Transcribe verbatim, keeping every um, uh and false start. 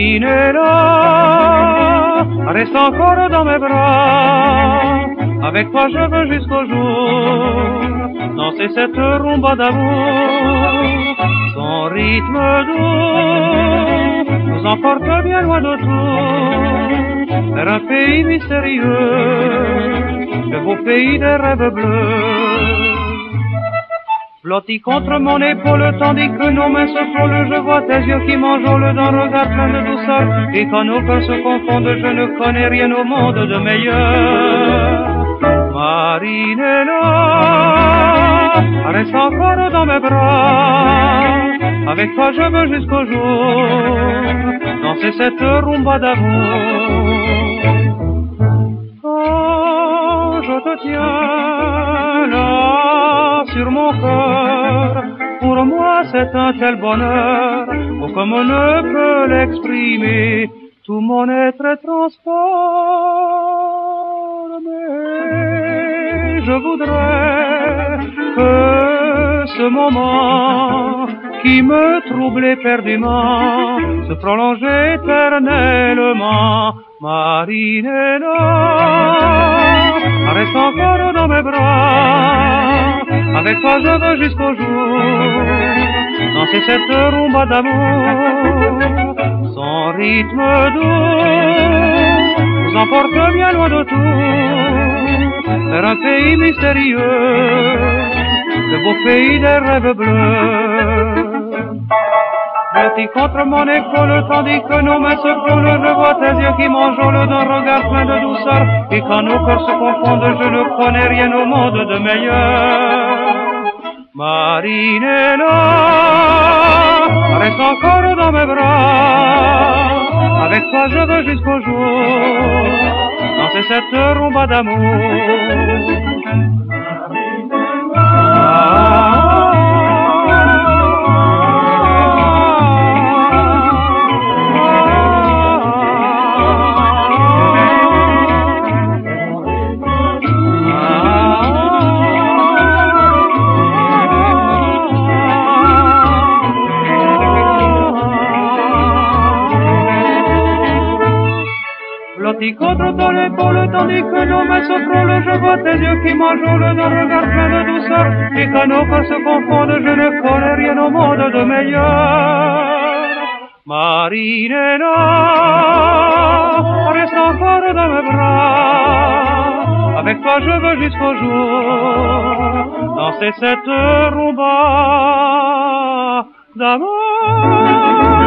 Marinella, reste encore dans mes bras. Avec toi je veux jusqu'au jour danser cette rumba d'amour. Son rythme doux nous emporte bien loin d'autour, vers un pays mystérieux, le beau pays des rêves bleus. Blotti contre mon épaule, tandis que nos mains se frôlent, je vois tes yeux qui m'enjôlent d'un regard plein de douceur. Et quand nos cœurs se confondent, je ne connais rien au monde de meilleur. Marinella, reste encore dans mes bras. Avec toi je veux jusqu'au jour danser cette rumba d'amour. Quand je te tiens là sur mon cœur, pour moi c'est un tel bonheur, oh comme on ne peut l'exprimer, tout mon être est transformé. Je voudrais que ce moment qui me trouble éperdument se prolonge éternellement. Marinella, reste encore dans mes bras. Avec toi je veux jusqu'au jour danser cette rumba d'amour. Son rythme doux nous emporte bien loin d'autour, vers un pays mystérieux, le beau pays des rêves bleus. Blotti contre mon épaule, tandis que nos mains se frôlent, je vois tes yeux qui m'enjôlent d'un regard plein de douceur. Et quand nos cœurs se confondent, je ne connais rien au monde de meilleur. Marinella, reste encore dans mes bras. Avec toi je veux jusqu'au jour danser cette rumba d'amour. Blotti contre ton épaule, tandis que nos mains se frôlent, je vois tes yeux qui m'enjôlent d'un regard plein de douceur. Et quand nos corps se confondent, je ne connais rien au monde de meilleur. Marinella, reste encore dans mes bras. Avec toi je veux jusqu'au jour danser cette rumba d'amour.